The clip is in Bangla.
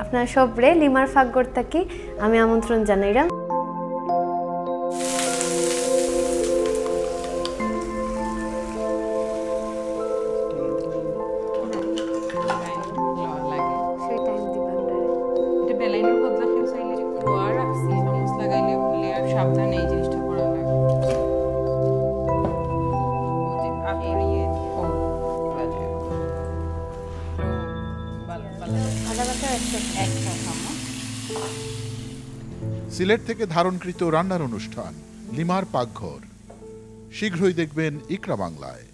আপনারা সবরে লিমার পাকঘর থাকি আমি আমন্ত্রণ জানাইলাম। সিলেট থেকে ধারণকৃত রান্নার অনুষ্ঠান লিমার পাকঘর শীঘ্রই দেখবেন ইকরা বাংলায়।